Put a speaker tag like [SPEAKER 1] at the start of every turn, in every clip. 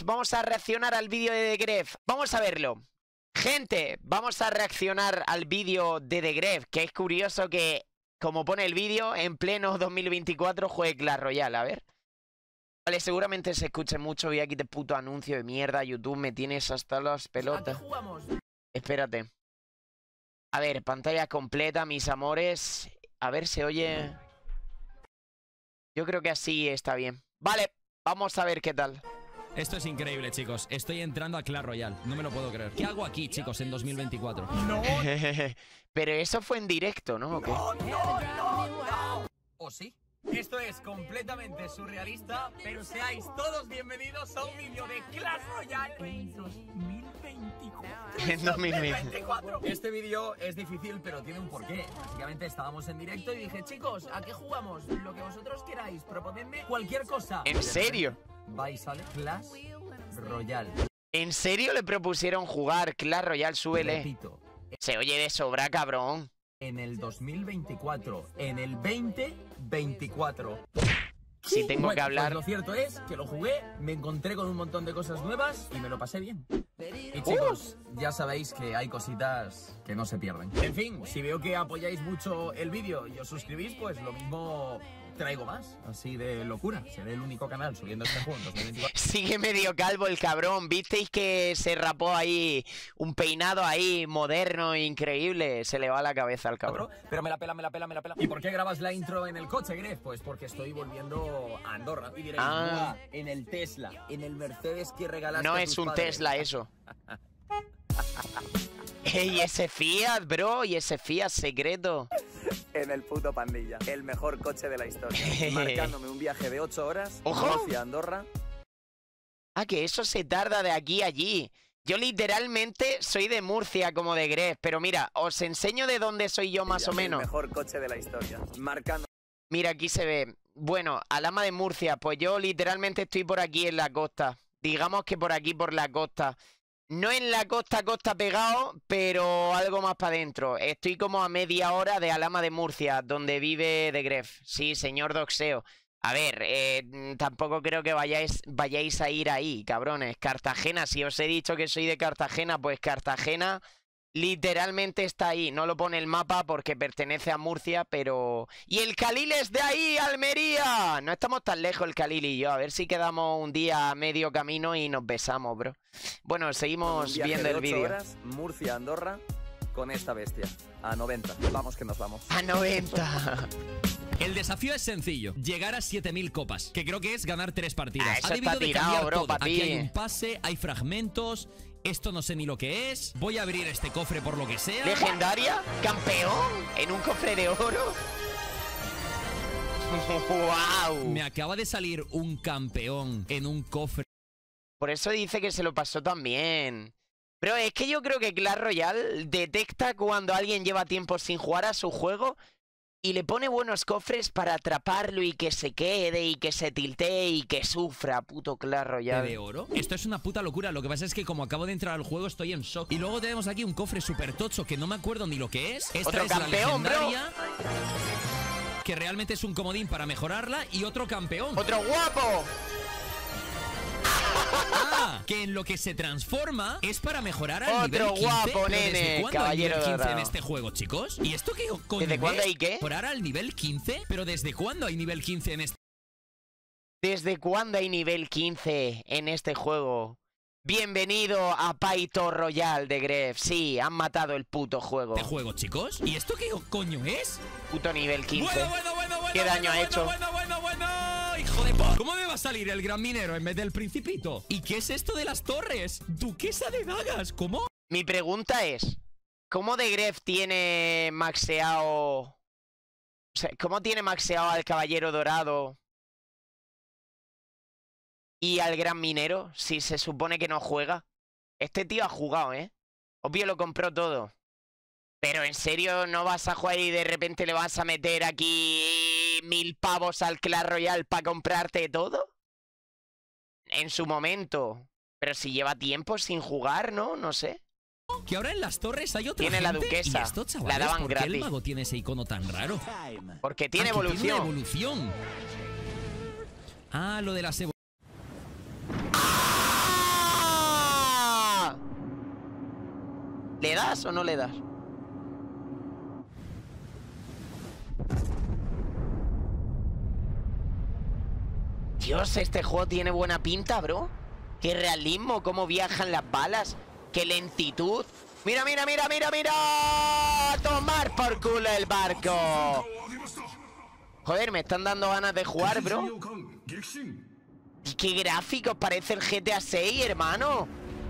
[SPEAKER 1] Vamos a reaccionar al vídeo de The Gref. Vamos a verlo. Gente, vamos a reaccionar al vídeo de The Gref, que es curioso que, como pone el vídeo, en pleno 2024 juegue Clash Royale. A ver. Vale, seguramente se escuche mucho. Voy aquí de puto anuncio de mierda. YouTube, me tienes hasta las pelotas. Espérate. A ver, pantalla completa, mis amores. A ver, se oye. Yo creo que así está bien. Vale, vamos a ver qué tal.
[SPEAKER 2] Esto es increíble, chicos. Estoy entrando a Clash Royale. No me lo puedo creer. ¿Qué hago aquí, chicos, en 2024?
[SPEAKER 3] No.
[SPEAKER 1] Pero eso fue en directo, ¿no? ¿O qué?
[SPEAKER 3] No. ¿O sí? Esto es completamente surrealista, pero seáis todos bienvenidos a un vídeo de Clash Royale en 2024.
[SPEAKER 1] En 2024.
[SPEAKER 3] Este vídeo es difícil, pero tiene un porqué. Básicamente estábamos en directo y dije, chicos, ¿a qué jugamos? Lo que vosotros queráis, proponedme cualquier cosa.
[SPEAKER 1] ¿En serio?
[SPEAKER 3] Vais a Clash Royale.
[SPEAKER 1] ¿En serio le propusieron jugar Clash Royale? Súbele.
[SPEAKER 3] Repito,
[SPEAKER 1] Se oye de sobra, cabrón.
[SPEAKER 3] en el 2024, en el 2024.
[SPEAKER 1] Si tengo
[SPEAKER 3] Bueno,
[SPEAKER 1] que hablar.
[SPEAKER 3] pues lo cierto es que lo jugué, me encontré con un montón de cosas nuevas y me lo pasé bien. Y chicos, ya sabéis que hay cositas que no se pierden. En fin, si veo que apoyáis mucho el vídeo y os suscribís, pues lo mismo traigo más, así de locura. Seré el único canal subiendo este juego en 2024.
[SPEAKER 1] Sigue medio calvo el cabrón. ¿Visteis que se rapó ahí un peinado ahí moderno, increíble? Se le va la cabeza al cabrón.
[SPEAKER 3] Pero me la pela. ¿Y por qué grabas la intro en el coche, Gref? Pues porque estoy volviendo a Andorra. Y diréis, "Buah, en el Tesla, en el Mercedes que regalaste
[SPEAKER 1] No
[SPEAKER 3] a
[SPEAKER 1] es
[SPEAKER 3] tus
[SPEAKER 1] un
[SPEAKER 3] padres".
[SPEAKER 1] Tesla eso. Y ese Fiat, bro, y ese Fiat secreto.
[SPEAKER 4] En el puto Pandilla, el mejor coche de la historia, marcándome un viaje de 8 horas,
[SPEAKER 1] ¡Ojo!
[SPEAKER 4] Murcia, Andorra.
[SPEAKER 1] Ah, que eso se tarda de aquí a allí. Yo literalmente soy de Murcia como de Gref, pero mira, os enseño de dónde soy yo más o menos.
[SPEAKER 4] El mejor coche de la historia, marcando.
[SPEAKER 1] Mira, aquí se ve. Bueno, Alhama de Murcia, pues yo literalmente estoy por aquí en la costa. Digamos que por aquí, por la costa. No en la costa pegado, pero algo más para adentro. Estoy como a media hora de Alhama de Murcia, donde vive The Gref. Sí, señor Doxeo. A ver, tampoco creo que vayáis a ir ahí, cabrones. Cartagena, si os he dicho que soy de Cartagena, pues Cartagena literalmente está ahí. No lo pone el mapa porque pertenece a Murcia, pero... ¡Y el Khalil es de ahí, Almería! No estamos tan lejos el Khalil y yo. A ver si quedamos un día a medio camino y nos besamos, bro. Bueno, seguimos viendo el vídeo.
[SPEAKER 4] Horas, Murcia, Andorra, con esta bestia. A 90. Vamos que nos vamos.
[SPEAKER 1] A 90.
[SPEAKER 2] El desafío es sencillo, llegar a 7000 copas, que creo que es ganar 3 partidas.
[SPEAKER 1] Eso
[SPEAKER 2] Ha debido
[SPEAKER 1] está
[SPEAKER 2] de
[SPEAKER 1] tirado,
[SPEAKER 2] cambiar
[SPEAKER 1] bro,
[SPEAKER 2] todo.
[SPEAKER 1] pa'
[SPEAKER 2] Aquí
[SPEAKER 1] ti.
[SPEAKER 2] hay un pase, hay fragmentos, esto no sé ni lo que es. Voy a abrir este cofre por lo que sea.
[SPEAKER 1] ¿Legendaria? ¿Campeón? ¿En un cofre de oro? ¡Wow!
[SPEAKER 2] Me acaba de salir un campeón en un cofre.
[SPEAKER 1] Por eso dice que se lo pasó también. Pero es que yo creo que Clash Royale detecta cuando alguien lleva tiempo sin jugar a su juego y le pone buenos cofres para atraparlo y que se quede y que se tiltee y que sufra, puto Clash Royale.
[SPEAKER 2] ¿De oro? Esto es una puta locura. Lo que pasa es que como acabo de entrar al juego estoy en shock. Y luego tenemos aquí un cofre súper tocho que no me acuerdo ni lo que es. Esta
[SPEAKER 1] Otro
[SPEAKER 2] es
[SPEAKER 1] campeón,
[SPEAKER 2] la legendaria, que realmente es un comodín para mejorarla. Y otro campeón.
[SPEAKER 1] ¡Otro guapo!
[SPEAKER 2] Ah, que en lo que se transforma es para mejorar al nivel
[SPEAKER 1] Otro
[SPEAKER 2] 15.
[SPEAKER 1] guapo,
[SPEAKER 2] ¿Pero
[SPEAKER 1] nene,
[SPEAKER 2] ¿desde cuándo hay
[SPEAKER 1] caballero
[SPEAKER 2] nivel 15 en
[SPEAKER 1] dorado.
[SPEAKER 2] este juego, chicos? ¿Y esto qué coño
[SPEAKER 1] ¿Desde cuándo
[SPEAKER 2] es?
[SPEAKER 1] hay qué?
[SPEAKER 2] ¿Mejorar al nivel 15? ¿Pero desde cuándo hay nivel 15 en este
[SPEAKER 1] ¿Desde cuándo hay nivel 15 en este juego? Bienvenido a Paito Royale de Gref. Sí, han matado el puto juego.
[SPEAKER 2] juego, chicos? ¿Y esto qué coño es?
[SPEAKER 1] Puto nivel 15.
[SPEAKER 2] Bueno.
[SPEAKER 1] ¿Qué daño ha hecho?
[SPEAKER 2] Bueno. Hijo de ¿cómo me va a salir el gran minero en vez del principito? ¿Y qué es esto de las torres? Duquesa de dagas, ¿cómo?
[SPEAKER 1] Mi pregunta es, ¿cómo The Gref tiene maxeado... O sea, ¿cómo tiene maxeado al Caballero Dorado y al Gran Minero si se supone que no juega? Este tío ha jugado, ¿eh? Obvio lo compró todo. Pero ¿en serio no vas a jugar y de repente le vas a meter aquí 1000 pavos al Clash Royale para comprarte todo? En su momento. Pero si lleva tiempo sin jugar, ¿no? No sé.
[SPEAKER 2] Que ahora en las torres hay otra
[SPEAKER 1] Tiene la
[SPEAKER 2] gente.
[SPEAKER 1] duquesa.
[SPEAKER 2] ¿Y esto, chavales,
[SPEAKER 1] La daban
[SPEAKER 2] por qué
[SPEAKER 1] gratis.
[SPEAKER 2] el mago tiene ese icono tan raro?
[SPEAKER 1] Porque tiene
[SPEAKER 2] Ah, que
[SPEAKER 1] evolución.
[SPEAKER 2] tiene una evolución. Ah, lo de las evoluciones.
[SPEAKER 1] ¿Le das o no le das? Dios, este juego tiene buena pinta, bro. Qué realismo, cómo viajan las balas. Qué lentitud. Mira, mira, mira, mira, mira. ¡A tomar por culo el barco! Joder, me están dando ganas de jugar, bro. ¿Y qué gráficos? Parece el GTA 6, hermano.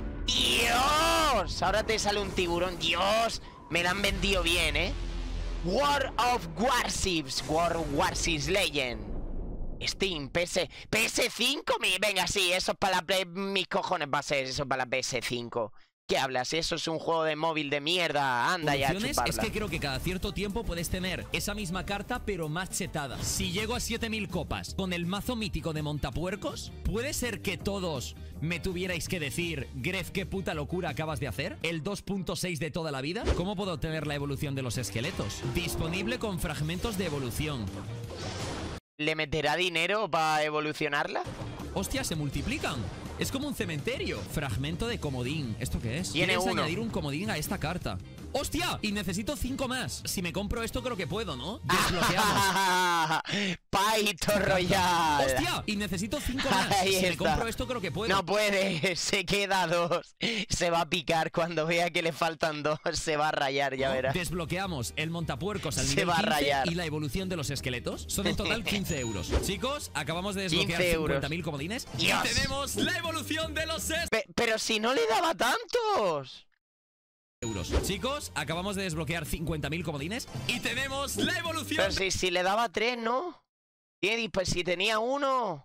[SPEAKER 1] ¡Dios! Ahora te sale un tiburón. ¡Dios! Me la han vendido bien, ¿eh? War of Warships. War of Warships Legend. Steam, PS5. Venga, sí, eso es para la Play. Mis cojones va a ser eso para la PS5. ¿Qué hablas? Eso es un juego de móvil de mierda. Anda ya a chuparla.
[SPEAKER 2] Es que creo que cada cierto tiempo puedes tener esa misma carta, pero más chetada. Si llego a 7000 copas con el mazo mítico de montapuercos, ¿puede ser que todos me tuvierais que decir, Gref, qué puta locura acabas de hacer? ¿El 2.6 de toda la vida? ¿Cómo puedo obtener la evolución de los esqueletos? Disponible con fragmentos de evolución.
[SPEAKER 1] ¿Le meterá dinero para evolucionarla?
[SPEAKER 2] Hostia, se multiplican. Es como un cementerio. Fragmento de comodín. ¿Esto qué es?
[SPEAKER 1] Tiene
[SPEAKER 2] ¿Quieres
[SPEAKER 1] uno.
[SPEAKER 2] añadir un comodín a esta carta? ¡Hostia! Y necesito 5 más. Si me compro esto creo que puedo, ¿no? Desbloqueamos.
[SPEAKER 1] Paito Royal.
[SPEAKER 2] ¡Hostia! Y necesito 5 más.
[SPEAKER 1] Ahí
[SPEAKER 2] Si me
[SPEAKER 1] está.
[SPEAKER 2] compro esto creo que puedo.
[SPEAKER 1] No puede, se queda 2. Se va a picar cuando vea que le faltan 2. Se va a rayar, ya verás.
[SPEAKER 2] Desbloqueamos el montapuercos al
[SPEAKER 1] Se
[SPEAKER 2] nivel
[SPEAKER 1] va a
[SPEAKER 2] 15
[SPEAKER 1] rayar.
[SPEAKER 2] y la evolución de los esqueletos. Son en total 15 euros. Chicos, acabamos de
[SPEAKER 1] 15
[SPEAKER 2] desbloquear
[SPEAKER 1] euros.
[SPEAKER 2] 50.000 comodines.
[SPEAKER 1] Dios.
[SPEAKER 2] Y tenemos la evolución de los
[SPEAKER 1] Pero si no le daba tantos.
[SPEAKER 2] euros. Chicos, acabamos de desbloquear 50.000 comodines y tenemos la evolución.
[SPEAKER 1] Pero si le daba 3, ¿no? Pues si tenía 1.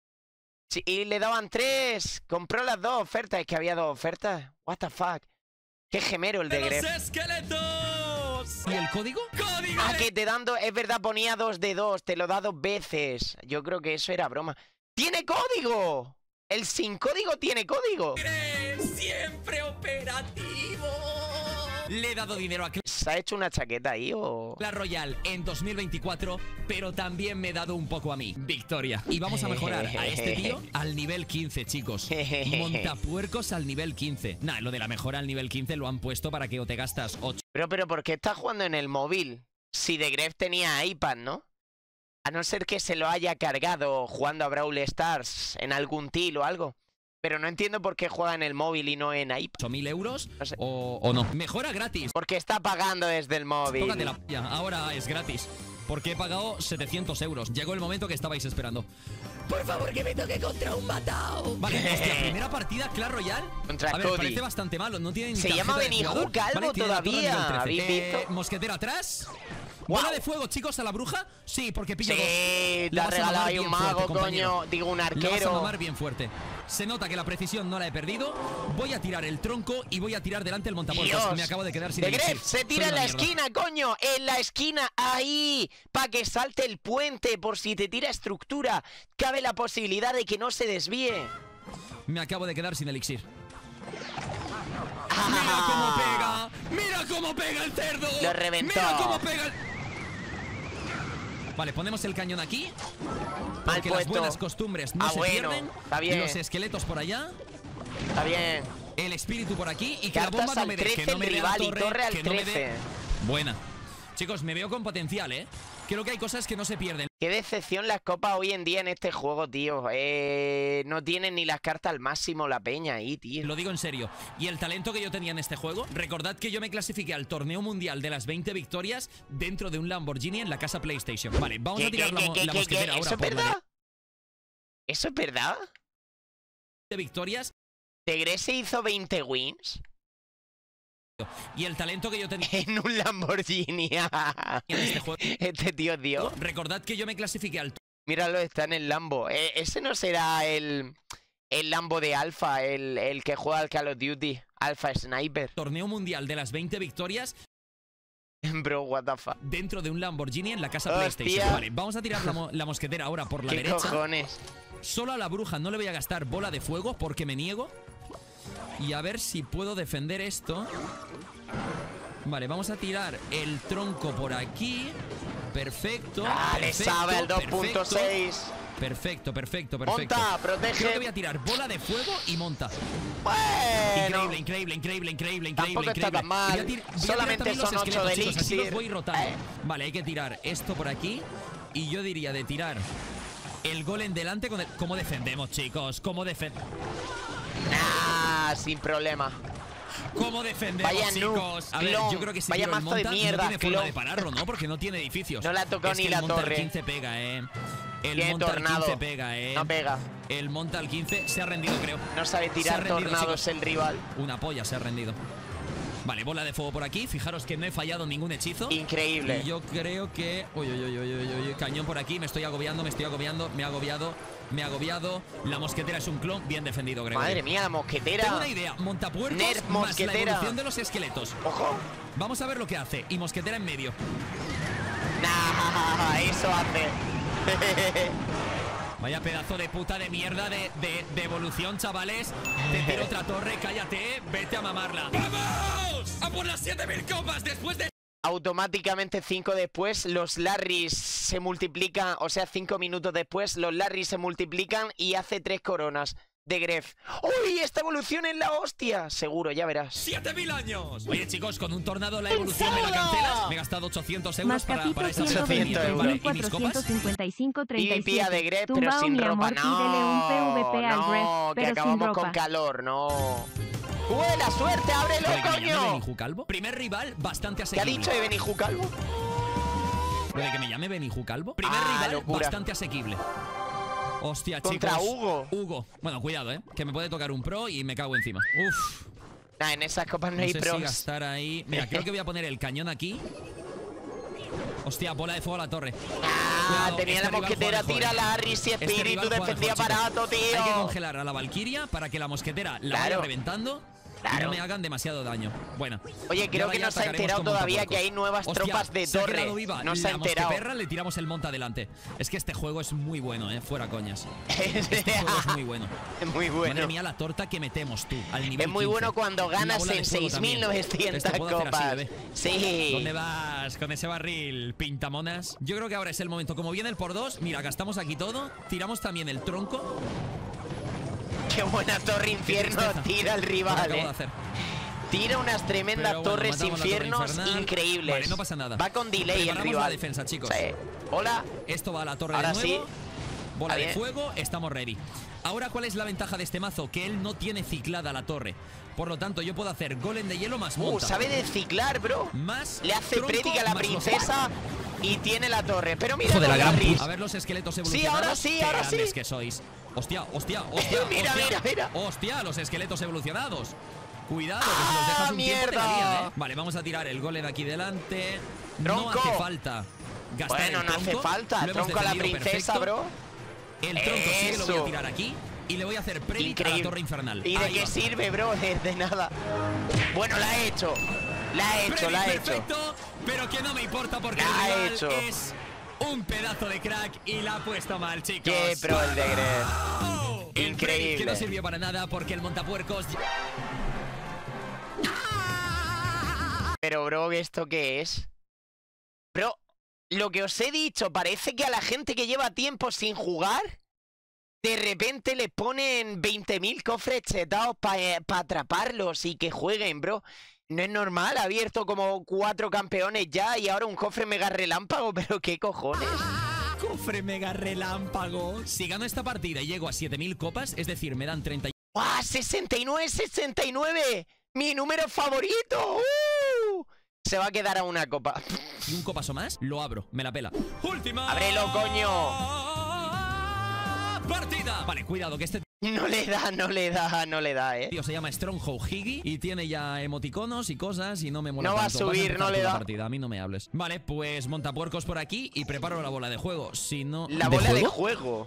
[SPEAKER 1] Y le daban 3. Compró las 2 ofertas. Es que había 2 ofertas. What the fuck. Qué gemero el de
[SPEAKER 2] los
[SPEAKER 1] Gref.
[SPEAKER 2] esqueletos. ¿Y el código? ¡Código!
[SPEAKER 1] Ah, que te dando. Es verdad, ponía 2 de 2. Te lo da 2 veces. Yo creo que eso era broma. ¡Tiene código! El sin código tiene código.
[SPEAKER 2] Siempre operativo. Le he dado dinero a
[SPEAKER 1] ¿Se ha hecho una chaqueta ahí o...?
[SPEAKER 2] Clash Royale en 2024, pero también me he dado un poco a mí. Victoria. Y vamos a mejorar a este tío al nivel 15, chicos. Montapuercos al nivel 15. Nah, lo de la mejora al nivel 15 lo han puesto para que o te gastas 8.
[SPEAKER 1] Pero ¿por qué estás jugando en el móvil? Si de Gref tenía iPad, ¿no? A no ser que se lo haya cargado jugando a Brawl Stars en algún til o algo. Pero no entiendo por qué juega en el móvil y no en iPad.
[SPEAKER 2] 8.000 euros
[SPEAKER 1] No sé.
[SPEAKER 2] o no. Mejora gratis.
[SPEAKER 1] Porque está pagando desde el móvil.
[SPEAKER 2] Tócate la polla. Ahora es gratis. Porque he pagado 700 euros. Llegó el momento que estabais esperando. Por favor, que me toque contra un matao. Vale, hostia, primera partida, Clash Royale.
[SPEAKER 1] Contra
[SPEAKER 2] A ver,
[SPEAKER 1] Cody.
[SPEAKER 2] parece bastante malo. No tiene ni
[SPEAKER 1] Se llama
[SPEAKER 2] tarjeta de
[SPEAKER 1] Benihú
[SPEAKER 2] jugador.
[SPEAKER 1] Calvo
[SPEAKER 2] Tiene la torre
[SPEAKER 1] todavía.
[SPEAKER 2] nivel 13.
[SPEAKER 1] ¿Habéis visto?
[SPEAKER 2] Mosquetera atrás.
[SPEAKER 1] Wow.
[SPEAKER 2] Bola de fuego, chicos, a la bruja. Sí, porque pillo dos.
[SPEAKER 1] Sí,
[SPEAKER 2] Le
[SPEAKER 1] te ha
[SPEAKER 2] vas a
[SPEAKER 1] regalado
[SPEAKER 2] mamar
[SPEAKER 1] ahí un
[SPEAKER 2] bien
[SPEAKER 1] mago,
[SPEAKER 2] fuerte, compañero.
[SPEAKER 1] coño. Digo, un
[SPEAKER 2] Le vas a
[SPEAKER 1] arquero.
[SPEAKER 2] mamar bien fuerte. Se nota que la precisión no la he perdido. Voy a tirar el tronco y voy a tirar delante el montapuercos.
[SPEAKER 1] Dios.
[SPEAKER 2] Me acabo de quedar sin
[SPEAKER 1] De
[SPEAKER 2] elixir.
[SPEAKER 1] Gref se
[SPEAKER 2] Soy
[SPEAKER 1] tira en
[SPEAKER 2] una
[SPEAKER 1] la
[SPEAKER 2] mierda.
[SPEAKER 1] esquina, coño. En la esquina, ahí. Para que salte el puente. Por si te tira estructura. Cabe la posibilidad de que no se desvíe.
[SPEAKER 2] Me acabo de quedar sin elixir.
[SPEAKER 1] Ah.
[SPEAKER 2] ¡Mira cómo pega! ¡Mira cómo pega el cerdo!
[SPEAKER 1] Lo reventó.
[SPEAKER 2] ¡Mira cómo pega el... Vale, ponemos el cañón aquí.
[SPEAKER 1] Mal
[SPEAKER 2] Porque las
[SPEAKER 1] puesto.
[SPEAKER 2] buenas costumbres no se
[SPEAKER 1] bueno,
[SPEAKER 2] pierden.
[SPEAKER 1] está bien.
[SPEAKER 2] Los esqueletos por allá.
[SPEAKER 1] Está bien.
[SPEAKER 2] El espíritu por aquí. Y que la
[SPEAKER 1] Cartas
[SPEAKER 2] bomba no
[SPEAKER 1] al
[SPEAKER 2] me dé.
[SPEAKER 1] 13
[SPEAKER 2] Que no me
[SPEAKER 1] el
[SPEAKER 2] dé la
[SPEAKER 1] rival y torre al
[SPEAKER 2] que no me dé-
[SPEAKER 1] 13.
[SPEAKER 2] Buena. Chicos, me veo con potencial, ¿eh? Creo que hay cosas que no se pierden.
[SPEAKER 1] Qué decepción las copas hoy en día en este juego, tío. No tienen ni las cartas al máximo la peña ahí, tío.
[SPEAKER 2] Lo digo en serio. Y el talento que yo tenía en este juego, recordad que yo me clasifiqué al torneo mundial de las 20 victorias dentro de un Lamborghini en la casa PlayStation. Vale, vamos a tirar la mosquetera ahora
[SPEAKER 1] ¿Eso es
[SPEAKER 2] por la
[SPEAKER 1] verdad? ¿Eso es verdad?
[SPEAKER 2] de victorias.
[SPEAKER 1] ¿Tegre se hizo 20 wins?
[SPEAKER 2] Y el talento que yo tenía
[SPEAKER 1] En un Lamborghini.
[SPEAKER 2] en este juego,
[SPEAKER 1] Este tío es Dios.
[SPEAKER 2] recordad que yo me clasifiqué al
[SPEAKER 1] Míralo, está en el Lambo. Ese no será el Lambo de Alpha, el que juega al Call of Duty. Alpha Sniper.
[SPEAKER 2] torneo mundial de las 20 victorias
[SPEAKER 1] Bro, what the fuck.
[SPEAKER 2] dentro de un Lamborghini en la casa
[SPEAKER 1] Hostia.
[SPEAKER 2] PlayStation. Vale, vamos a tirar la mosquetera ahora por la
[SPEAKER 1] ¿Qué
[SPEAKER 2] derecha.
[SPEAKER 1] cojones?
[SPEAKER 2] Solo a la bruja no le voy a gastar bola de fuego porque me niego. Y a ver si puedo defender esto. Vale, vamos a tirar el tronco por aquí. Perfecto.
[SPEAKER 1] Ah, le
[SPEAKER 2] perfecto,
[SPEAKER 1] sabe el
[SPEAKER 2] perfecto.
[SPEAKER 1] 2.6.
[SPEAKER 2] Perfecto.
[SPEAKER 1] Monta, protege.
[SPEAKER 2] Creo que voy a tirar bola de fuego y monta.
[SPEAKER 1] Bueno.
[SPEAKER 2] Increíble.
[SPEAKER 1] Tampoco está tan mal. Solamente son 8 de elixir.
[SPEAKER 2] Así los voy rotando. Vale, hay que tirar esto por aquí. Y yo diría de tirar el golem delante con el... ¿Cómo defendemos, chicos? ¿Cómo defendemos?
[SPEAKER 1] Sin problema.
[SPEAKER 2] ¿Cómo defendemos,
[SPEAKER 1] vaya
[SPEAKER 2] chicos? A ver, yo creo que si
[SPEAKER 1] vaya
[SPEAKER 2] tiro el
[SPEAKER 1] mazo de
[SPEAKER 2] monta,
[SPEAKER 1] mierda,
[SPEAKER 2] no tiene forma de pararlo, ¿no? Porque no tiene edificios.
[SPEAKER 1] No le ha tocado ni
[SPEAKER 2] que
[SPEAKER 1] la
[SPEAKER 2] el monta
[SPEAKER 1] torre.
[SPEAKER 2] El 15 pega, El
[SPEAKER 1] Tiene
[SPEAKER 2] monta
[SPEAKER 1] tornado.
[SPEAKER 2] al 15 pega,
[SPEAKER 1] No pega.
[SPEAKER 2] El monta al 15 se ha rendido, creo.
[SPEAKER 1] No sabe
[SPEAKER 2] Se ha
[SPEAKER 1] tirar
[SPEAKER 2] rendido,
[SPEAKER 1] tornados
[SPEAKER 2] chicos.
[SPEAKER 1] el rival.
[SPEAKER 2] Una polla, se ha rendido. Vale, bola de fuego por aquí. Fijaros que no he fallado ningún hechizo.
[SPEAKER 1] Increíble.
[SPEAKER 2] Y yo creo que... Uy, cañón por aquí. Me estoy agobiando. Me he agobiado. La mosquetera es un clon. Bien defendido, creo.
[SPEAKER 1] Madre mía, la mosquetera.
[SPEAKER 2] Tengo una idea. Montapuercos
[SPEAKER 1] Nerf
[SPEAKER 2] más la
[SPEAKER 1] mosquetera.
[SPEAKER 2] evolución de los esqueletos.
[SPEAKER 1] Ojo.
[SPEAKER 2] Vamos a ver lo que hace. Y mosquetera en medio.
[SPEAKER 1] Nah, eso hace.
[SPEAKER 2] Vaya pedazo de puta de mierda de evolución, chavales. Te tiro otra torre, cállate. Vete a mamarla. ¡Vamos! ¡A por las 7000 copas después de...
[SPEAKER 1] Automáticamente 5 después los Larrys se multiplican, o sea 5 minutos después los Larrys se multiplican y hace 3 coronas de Gref. ¡Uy! Esta evolución es la hostia. Seguro, ya verás.
[SPEAKER 2] 7000 años. Oye, chicos, con un tornado la evolución me la cancelas. Me he gastado 800 euros para esa
[SPEAKER 1] evolución.
[SPEAKER 2] Vale, ¿y mis copas?
[SPEAKER 1] Y pía de Gref, pero sin ropa. No, que acabamos con calor, no. ¡La suerte! ¡Ábrelo, coño!
[SPEAKER 2] Beniju Calvo. Primer rival bastante
[SPEAKER 1] ¿Qué ha
[SPEAKER 2] asequible.
[SPEAKER 1] dicho de Beniju Calvo?
[SPEAKER 2] ¿Lo de que me llame Beniju Calvo? Primer rival
[SPEAKER 1] locura.
[SPEAKER 2] bastante asequible. Hostia,
[SPEAKER 1] Contra
[SPEAKER 2] chicos.
[SPEAKER 1] Hugo.
[SPEAKER 2] Bueno, cuidado, que me puede tocar un pro y me cago encima. Uf.
[SPEAKER 1] Nah, en esas copas no
[SPEAKER 2] No
[SPEAKER 1] hay
[SPEAKER 2] sé
[SPEAKER 1] pros.
[SPEAKER 2] si gastar ahí. Mira, creo que voy a poner el cañón aquí. Hostia, bola de fuego a la torre. Cuidado,
[SPEAKER 1] tenía
[SPEAKER 2] este
[SPEAKER 1] la
[SPEAKER 2] rival
[SPEAKER 1] mosquetera,
[SPEAKER 2] juega
[SPEAKER 1] tira
[SPEAKER 2] mejor,
[SPEAKER 1] la Harry y
[SPEAKER 2] Este
[SPEAKER 1] espíritu,
[SPEAKER 2] rival juega
[SPEAKER 1] defendía
[SPEAKER 2] mejor, chicos.
[SPEAKER 1] barato, tío.
[SPEAKER 2] Hay que congelar a la Valkyria para que la mosquetera la vaya reventando. Y no me hagan demasiado daño. Bueno.
[SPEAKER 1] Oye, creo que no se ha enterado todavía que hay nuevas tropas de torre. No se ha enterado.
[SPEAKER 2] Perra, le tiramos el monta adelante. Es que este juego es muy bueno, fuera coñas. Este juego es muy bueno.
[SPEAKER 1] Es muy bueno.
[SPEAKER 2] Madre mía, la torta que metemos, tú. Al nivel
[SPEAKER 1] es muy
[SPEAKER 2] 15.
[SPEAKER 1] bueno cuando ganas en 6.900 copas. Sí.
[SPEAKER 2] ¿Dónde vas con ese barril, pintamonas? Yo creo que ahora es el momento. Como viene el por 2, mira, gastamos aquí todo. Tiramos también el tronco.
[SPEAKER 1] Qué buena torre infierno tira el rival, Tira unas tremendas torres infiernos increíbles.
[SPEAKER 2] Vale, no pasa nada.
[SPEAKER 1] Va con delay el rival.
[SPEAKER 2] La defensa, chicos.
[SPEAKER 1] Sí. Hola.
[SPEAKER 2] Esto va a la torre
[SPEAKER 1] ahora
[SPEAKER 2] de nuevo.
[SPEAKER 1] Sí.
[SPEAKER 2] Bola de fuego, estamos ready. Ahora, ¿cuál es la ventaja de este mazo? Que él no tiene ciclada la torre. Por lo tanto, yo puedo hacer golem de hielo más monta.
[SPEAKER 1] Sabe de ciclar, bro.
[SPEAKER 2] Más
[SPEAKER 1] le hace prédica a la princesa y tiene la torre. Pero mira,
[SPEAKER 2] hijo de la gran puta. A ver los esqueletos evolucionados.
[SPEAKER 1] Sí, ahora sí.
[SPEAKER 2] Que sois. Hostia.
[SPEAKER 1] Mira.
[SPEAKER 2] Hostia, los esqueletos evolucionados. Cuidado, que si los dejas un tiempo te la lían, Vale, vamos a tirar el golem aquí delante.
[SPEAKER 1] Tronco.
[SPEAKER 2] No hace falta gastar el tronco.
[SPEAKER 1] No hace falta. El tronco a la princesa, bro.
[SPEAKER 2] El tronco sí que lo voy a tirar aquí. Y le voy a hacer previt a la torre infernal.
[SPEAKER 1] ¿Y de qué sirve, bro? De nada. Bueno, la he hecho. La he hecho.
[SPEAKER 2] Perfecto, pero que no me importa porque el rival es un pedazo de crack y la ha puesto mal, chicos.
[SPEAKER 1] Qué pro el de Gref.
[SPEAKER 2] Increíble. Que no sirvió para nada porque el montapuercos...
[SPEAKER 1] Pero, bro, ¿esto qué es? Bro, lo que os he dicho, parece que a la gente que lleva tiempo sin jugar, de repente le ponen 20.000 cofres chetados para atraparlos y que jueguen, bro. No es normal, ha abierto como 4 campeones ya y ahora un cofre mega relámpago, pero ¿qué cojones?
[SPEAKER 2] Cofre mega relámpago. Si gano esta partida y llego a 7000 copas, es decir, me dan 30...
[SPEAKER 1] ¡Ah! ¡69! ¡Mi número favorito! Se va a quedar a una copa.
[SPEAKER 2] ¿Y un copazo más? Lo abro, me la pela. ¡Última!
[SPEAKER 1] ¡Ábrelo, coño!
[SPEAKER 2] ¡Partida! Vale, cuidado, que este...
[SPEAKER 1] No le da,
[SPEAKER 2] Tío, se llama Stronghold Higgy y tiene ya emoticonos y cosas y no me mola
[SPEAKER 1] tanto. No va a subir, no le da.
[SPEAKER 2] Partida. A mí no me hables. Vale, pues montapuercos por aquí y preparo la bola de juego. Si no...
[SPEAKER 1] La bola de juego.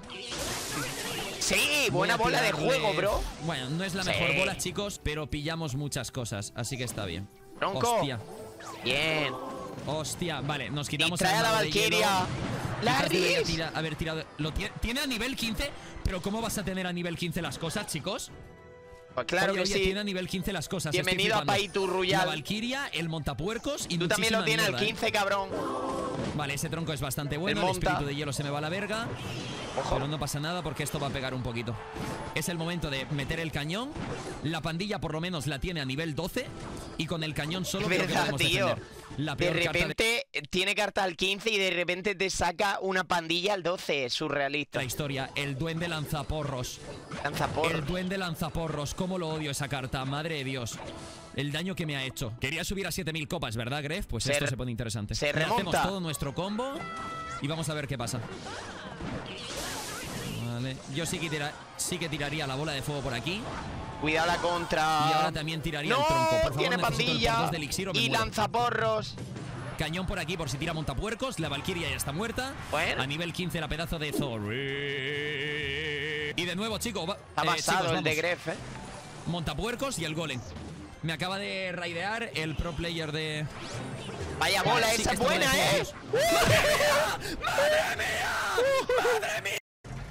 [SPEAKER 1] Sí, buena bola de juego, bro.
[SPEAKER 2] Bueno, no es la mejor bola, chicos, pero pillamos muchas cosas, así que está bien.
[SPEAKER 1] Tronco.
[SPEAKER 2] Hostia.
[SPEAKER 1] Bien.
[SPEAKER 2] Hostia, vale, nos quitamos...
[SPEAKER 1] Y trae a la Valkyria.
[SPEAKER 2] ¡Larrys! Haber tirado... Tiene a nivel 15, pero ¿cómo vas a tener a nivel 15 las cosas, chicos?
[SPEAKER 1] Pues claro que sí.
[SPEAKER 2] Tiene a nivel 15 las cosas.
[SPEAKER 1] Bienvenido a Paitu Royal.
[SPEAKER 2] La Valkyria, el montapuercos y
[SPEAKER 1] tú también lo tienes al
[SPEAKER 2] mierda,
[SPEAKER 1] 15, cabrón.
[SPEAKER 2] Vale, ese tronco es bastante bueno. El espíritu de hielo se me va a la verga. Ojo. Pero no pasa nada porque esto va a pegar un poquito. Es el momento de meter el cañón. La pandilla por lo menos la tiene a nivel 12. Y con el cañón solo creo que podemos defender. La peor
[SPEAKER 1] de repente tiene carta al 15 y de repente te saca una pandilla al 12. Surrealista.
[SPEAKER 2] La historia, el duende lanzaporros. El duende lanzaporros. Cómo lo odio esa carta, madre de Dios. El daño que me ha hecho. Quería subir a 7000 copas, ¿verdad, Gref? Pues esto se pone interesante.
[SPEAKER 1] Se remonta.
[SPEAKER 2] Hacemos todo nuestro combo y vamos a ver qué pasa. Vale. Yo sí que tiraría la bola de fuego por aquí.
[SPEAKER 1] Cuidado la contra.
[SPEAKER 2] Y ahora también tiraría el tronco. Por favor,
[SPEAKER 1] tiene pandilla
[SPEAKER 2] de elixir o me
[SPEAKER 1] y
[SPEAKER 2] muero.
[SPEAKER 1] Lanzaporros.
[SPEAKER 2] Cañón por aquí por si tira montapuercos. La Valkyria ya está muerta.
[SPEAKER 1] Bueno.
[SPEAKER 2] A nivel 15 la pedazo de Thor. Y de nuevo, chicos.
[SPEAKER 1] Ha pasado chicos, el de Gref,
[SPEAKER 2] Montapuercos y el golem. Me acaba de raidear el pro player de...
[SPEAKER 1] Vaya bola, esa es buena,
[SPEAKER 2] ¡Madre mía! ¡Madre mía! ¡Madre mía!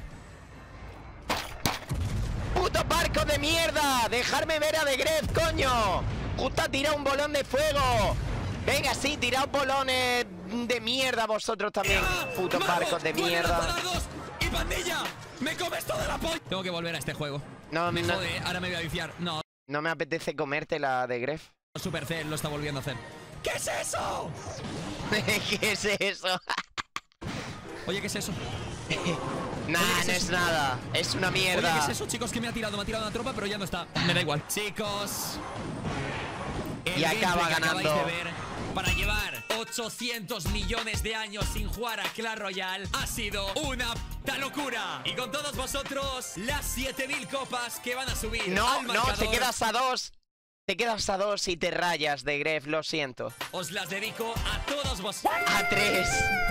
[SPEAKER 1] ¡Puto barco de mierda! ¡Dejarme ver a The Gref, coño! ¡Justo ha tirado un bolón de fuego! Venga, sí, tirad bolones de mierda vosotros también. ¡Putos barcos de mierda!
[SPEAKER 2] ¡Y pandilla! ¡Me comes toda la polla! Tengo que volver a este juego.
[SPEAKER 1] No,
[SPEAKER 2] me jode, ahora me voy a viciar. No.
[SPEAKER 1] No me apetece comerte la de Gref.
[SPEAKER 2] Supercell lo está volviendo a hacer. ¿Qué es eso?
[SPEAKER 1] ¿Qué es eso?
[SPEAKER 2] Oye, ¿qué es eso?
[SPEAKER 1] Nah, no es nada. Es una mierda.
[SPEAKER 2] Oye, ¿qué es eso, chicos? Que me ha tirado una tropa, pero ya no está. Me da igual. Chicos.
[SPEAKER 1] Y acaba ganando.
[SPEAKER 2] De ver, para llevar 800 millones de años sin jugar a Clash Royale ha sido una puta locura. Y con todos vosotros, las 7000 copas que van a subir.
[SPEAKER 1] No, no, te quedas a 2. Te quedas a 2 y te rayas de Gref, lo siento.
[SPEAKER 2] Os las dedico a todos vosotros.
[SPEAKER 1] A 3.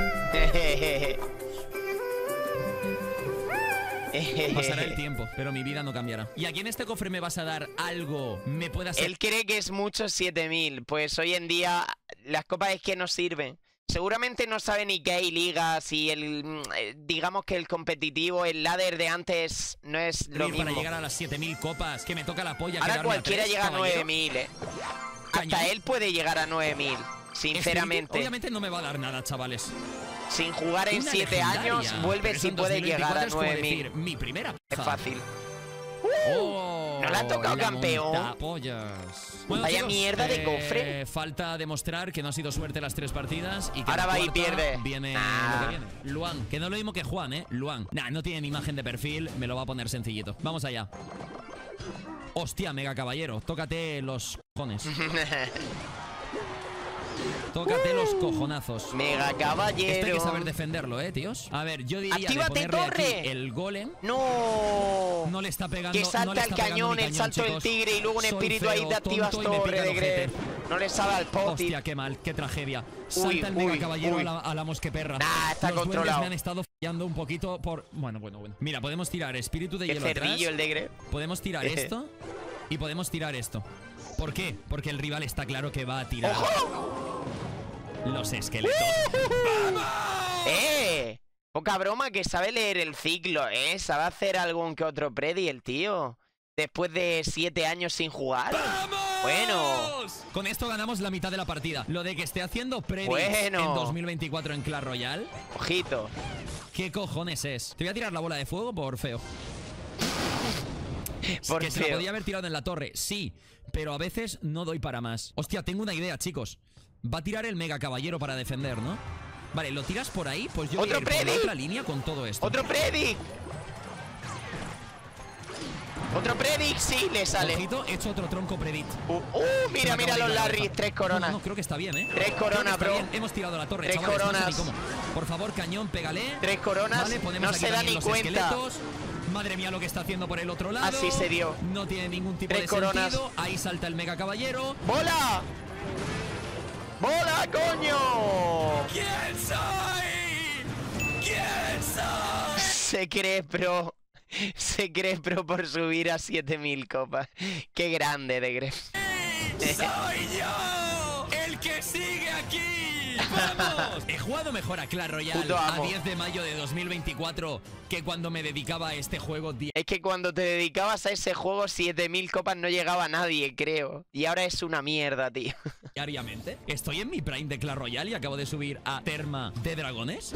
[SPEAKER 2] Pasará el tiempo, pero mi vida no cambiará. ¿Y aquí en este cofre me vas a dar algo? ¿Me puede hacer?
[SPEAKER 1] Él cree que es mucho 7000. Pues hoy en día las copas es que no sirven. Seguramente no sabe ni qué hay ligas y digamos que el competitivo, el ladder de antes no es lo mismo.
[SPEAKER 2] Para llegar a las 7000 copas, que me toca la polla.
[SPEAKER 1] Ahora cualquiera llega a 9000, Hasta él puede llegar a 9000, sinceramente.
[SPEAKER 2] Obviamente no me va a dar nada, chavales.
[SPEAKER 1] Sin jugar en 7 años, vuelve si puede llegar a 9000.
[SPEAKER 2] Mi primera.
[SPEAKER 1] Es fácil. No le ha tocado campeón.
[SPEAKER 2] Bueno,
[SPEAKER 1] vaya
[SPEAKER 2] chicos,
[SPEAKER 1] mierda de cofre.
[SPEAKER 2] Falta demostrar que no ha sido suerte las 3 partidas y que
[SPEAKER 1] ahora va y pierde.
[SPEAKER 2] Viene lo que viene. Luan, que no es lo mismo que Juan, Luan. Nah, no tiene ni imagen de perfil, me lo va a poner sencillito. Vamos allá. Hostia, mega caballero, tócate los cojones. Tócate los cojonazos.
[SPEAKER 1] Mega caballero.
[SPEAKER 2] Esto hay que saber defenderlo, tíos. A ver, yo diría
[SPEAKER 1] ¡actívate,
[SPEAKER 2] de ponerle
[SPEAKER 1] torre!
[SPEAKER 2] Aquí el golem.
[SPEAKER 1] No.
[SPEAKER 2] No le está pegando.
[SPEAKER 1] Que salta el cañón, el salto del tigre y luego un espíritu ahí te activas torre de Gref. No le sabe al poti.
[SPEAKER 2] Hostia, qué mal, qué tragedia. Salta el mega caballero a la mosqueperra.
[SPEAKER 1] Está
[SPEAKER 2] los
[SPEAKER 1] controlado.
[SPEAKER 2] Me han estado fallando un poquito por... Bueno. Mira, podemos tirar espíritu de hielo atrás.
[SPEAKER 1] El de Gref.
[SPEAKER 2] Podemos tirar esto y podemos tirar esto. ¿Por qué? Porque el rival está claro que va a tirar.
[SPEAKER 1] ¡Ojo!
[SPEAKER 2] Los esqueletos. ¡Vamos!
[SPEAKER 1] Poca broma que sabe leer el ciclo, sabe hacer algún que otro predi el tío. Después de 7 años sin jugar.
[SPEAKER 2] ¡Vamos!
[SPEAKER 1] Bueno.
[SPEAKER 2] Con esto ganamos la mitad de la partida. Lo de que esté haciendo predis en 2024 en Clash Royale.
[SPEAKER 1] Ojito.
[SPEAKER 2] ¿Qué cojones es? Te voy a tirar la bola de fuego por feo.
[SPEAKER 1] Por
[SPEAKER 2] que feo. Se la podía haber tirado en la torre, sí. Pero a veces no doy para más. Hostia, tengo una idea, chicos. Va a tirar el mega caballero para defender, ¿no? Vale, lo tiras por ahí, pues yo voy a ir por la otra línea con todo esto.
[SPEAKER 1] ¡Otro predic! ¡Otro predic! Sí, le sale.
[SPEAKER 2] Ojito, he hecho otro tronco predict.
[SPEAKER 1] Mira los Larry, 3 coronas.
[SPEAKER 2] No, creo que está bien,
[SPEAKER 1] 3 coronas, bro.
[SPEAKER 2] Bien. Hemos tirado la torre,
[SPEAKER 1] 3
[SPEAKER 2] chavales,
[SPEAKER 1] coronas.
[SPEAKER 2] No sé ni cómo. Por favor, cañón, pégale.
[SPEAKER 1] 3 coronas.
[SPEAKER 2] Vale, ponemos
[SPEAKER 1] no se da ni cuenta.
[SPEAKER 2] Esqueletos. Madre mía lo que está haciendo por el otro lado.
[SPEAKER 1] Así se dio.
[SPEAKER 2] No tiene ningún tipo
[SPEAKER 1] 3
[SPEAKER 2] de
[SPEAKER 1] coronas.
[SPEAKER 2] sentido. Ahí salta el mega caballero.
[SPEAKER 1] ¡Bola! ¡Bola, coño!
[SPEAKER 2] ¿Quién soy? ¿Quién soy?
[SPEAKER 1] Se cree pro. Se cree pro por subir a 7000 copas. ¡Qué grande de Gref!
[SPEAKER 2] ¡Soy yo! ¡El que sigue aquí! ¡Vamos! He jugado mejor a Clash Royale
[SPEAKER 1] Puto
[SPEAKER 2] a
[SPEAKER 1] amo.
[SPEAKER 2] 10 de mayo de 2024 que cuando me dedicaba a este juego
[SPEAKER 1] Es que cuando te dedicabas a ese juego, 7000 copas no llegaba nadie, creo. Y ahora es una mierda, tío.
[SPEAKER 2] diariamente. Estoy en mi prime de Clash Royale y acabo de subir a Terma de Dragones.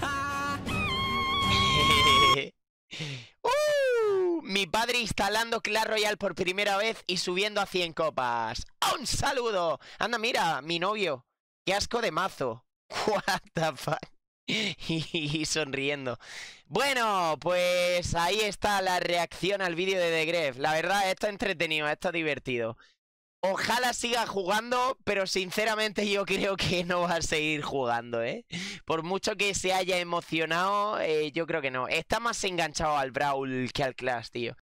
[SPEAKER 1] Mi padre instalando Clash Royale por primera vez y subiendo a 100 copas. ¡Un saludo! Anda, mira, mi novio. Qué asco de mazo. What the fuck. Y sonriendo. Bueno, pues ahí está la reacción al vídeo de The Gref. La verdad, esto es entretenido, esto es divertido. Ojalá siga jugando, pero sinceramente yo creo que no va a seguir jugando, ¿eh? Por mucho que se haya emocionado, yo creo que no. Está más enganchado al Brawl que al Clash, tío.